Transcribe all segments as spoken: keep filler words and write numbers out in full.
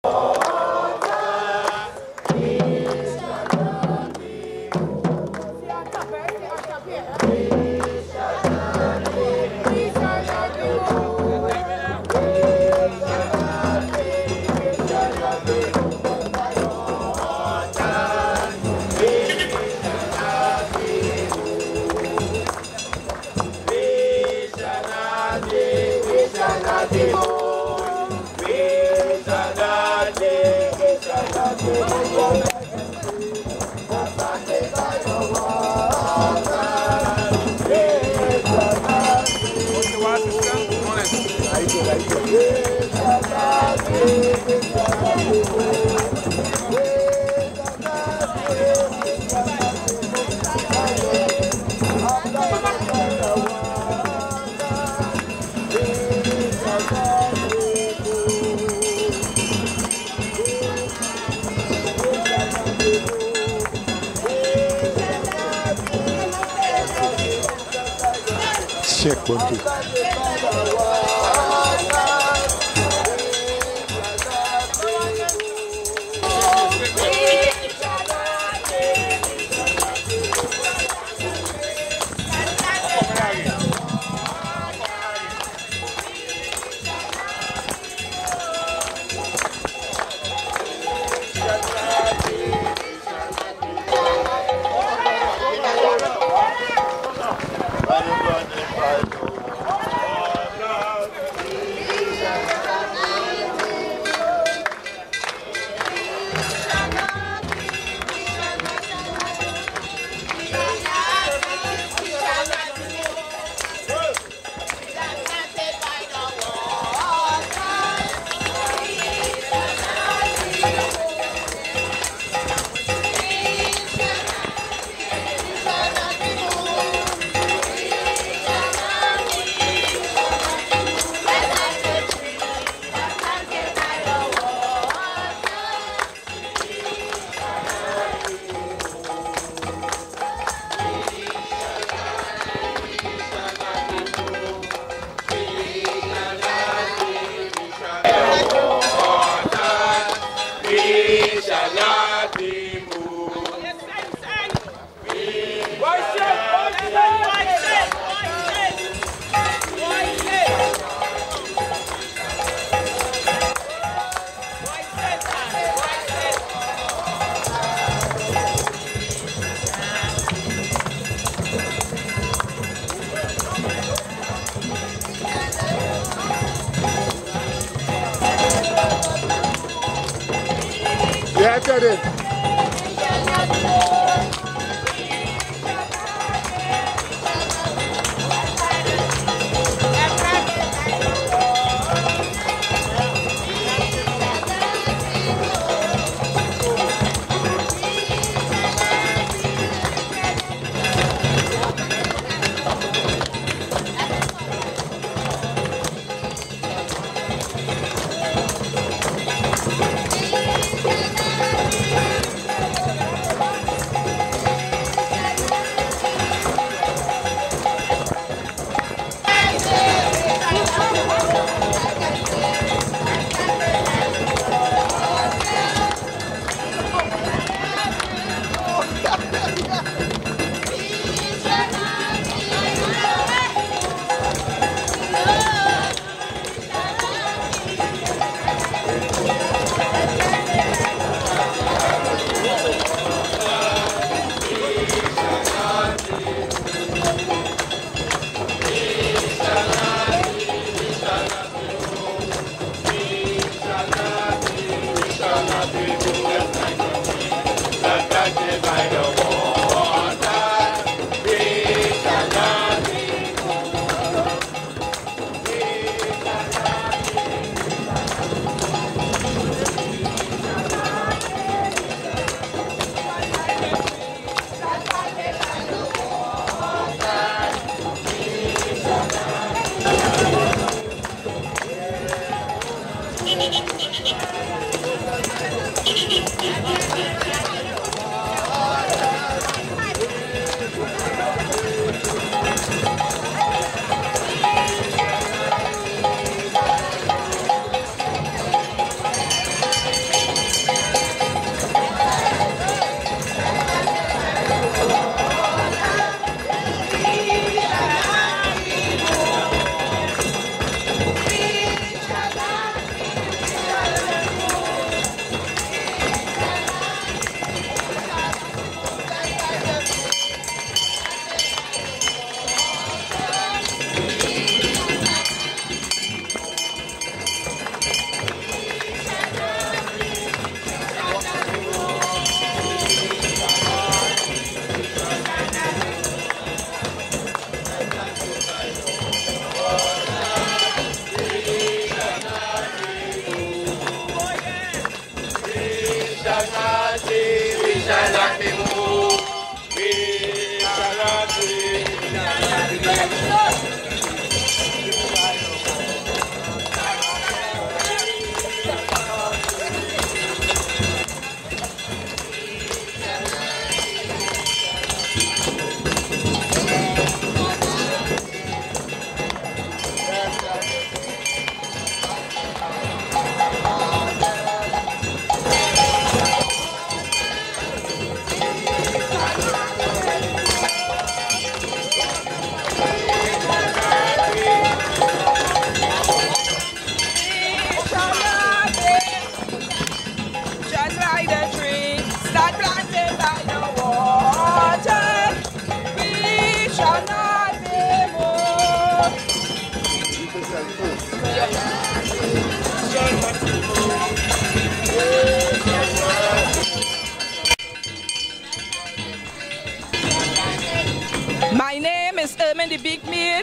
Check one, two. Yeah, I it.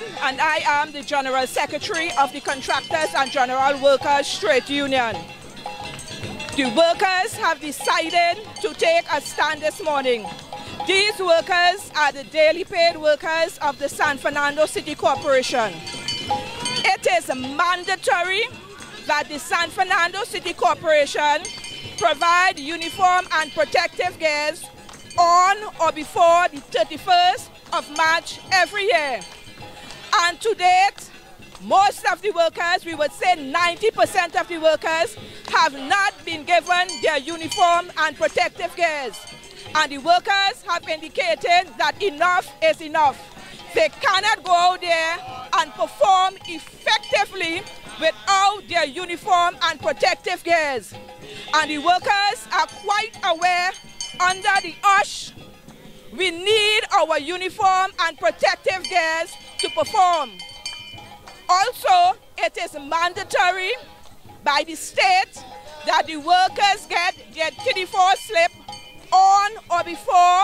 and I am the General Secretary of the Contractors and General Workers Trade Union. The workers have decided to take a stand this morning. These workers are the daily paid workers of the San Fernando City Corporation. It is mandatory that the San Fernando City Corporation provide uniform and protective gears on or before the thirty-first of March every year. And to date, most of the workers, we would say ninety percent of the workers, have not been given their uniform and protective gears. And the workers have indicated that enough is enough. They cannot go out there and perform effectively without their uniform and protective gears. And the workers are quite aware, under the O S H, we need our uniform and protective gears to perform. Also, it is mandatory by the state that the workers get their T D four slip on or before,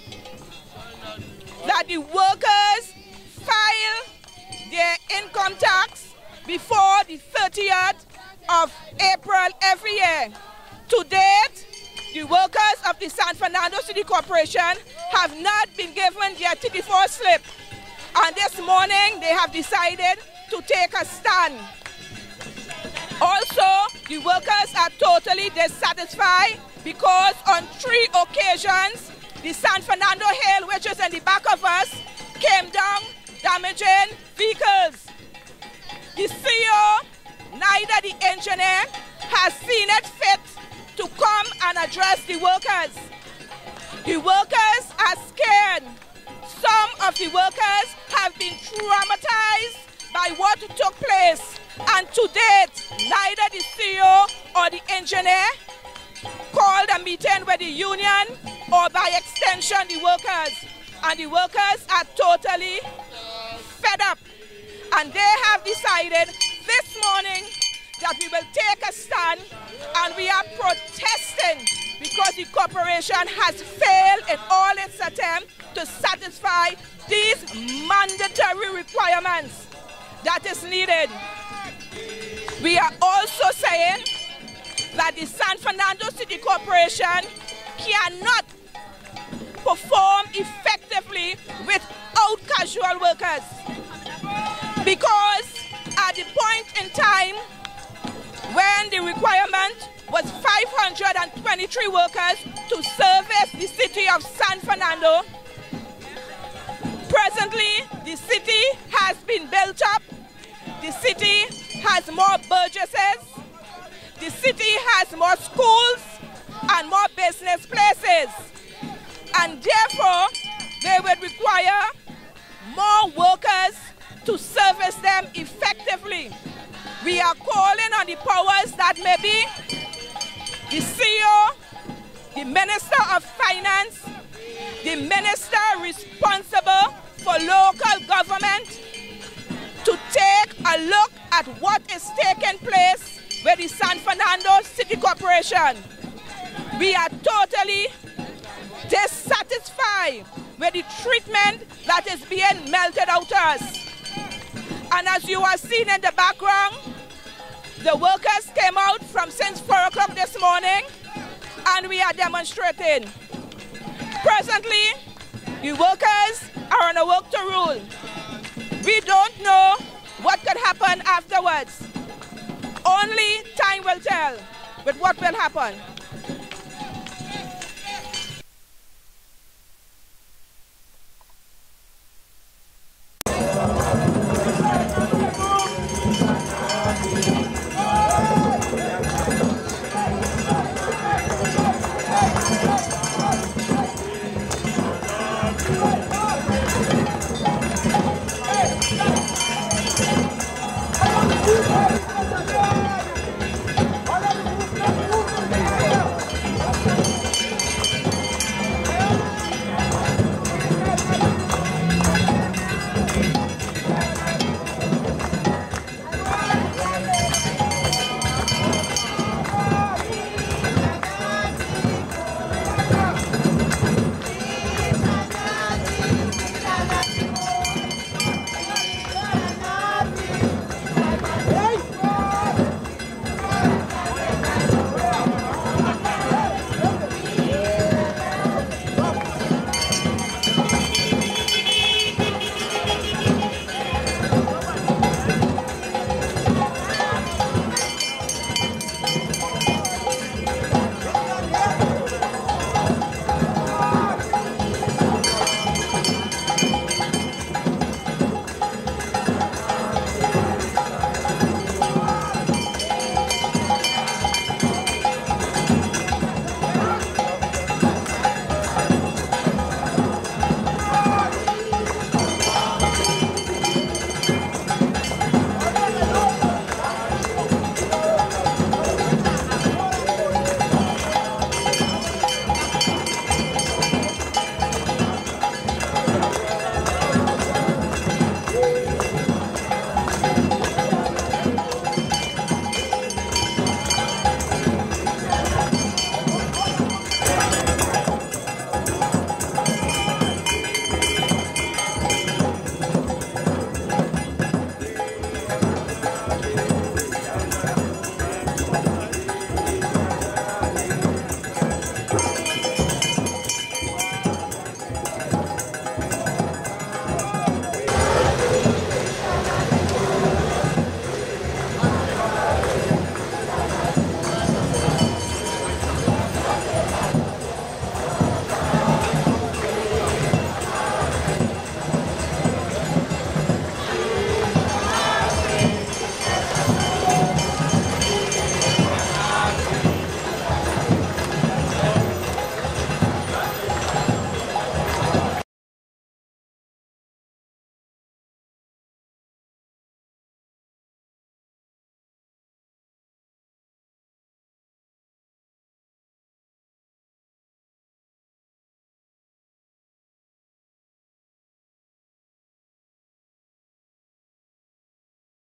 that the workers file their income tax before the thirtieth of April every year. To date, the workers of the San Fernando City Corporation have not been given their T D four slip. And this morning, they have decided to take a stand. Also, the workers are totally dissatisfied because on three occasions, the San Fernando Hill, which is in the back of us, came down damaging vehicles. The C E O, neither the engineer, has seen it fit to come and address the workers. The workers are scared. Some of the workers have been traumatized by what took place. And to date, neither the C E O or the engineer called a meeting with the union or by extension the workers. And the workers are totally fed up. And they have decided this morning that we will take a stand, and we are protesting because the corporation has failed in all its attempts to satisfy these mandatory requirements that is needed. We are also saying that the San Fernando City Corporation cannot perform effectively without casual workers, because at the point in time when the requirement was five hundred twenty-three workers to service the city of San Fernando, presently the city has been built up, the city has more burgesses, the city has more schools and more business places, and therefore they would require more workers to service them effectively. We are calling on the powers that may be, the C E O, the Minister of Finance, the Minister responsible for local government, to take a look at what is taking place with the San Fernando City Corporation. We are totally dissatisfied with the treatment that is being meted out to us. And as you are seeing in the background, the workers came out from since four o'clock this morning, and we are demonstrating. Presently, the workers are on a work to rule. We don't know what could happen afterwards. Only time will tell with what will happen.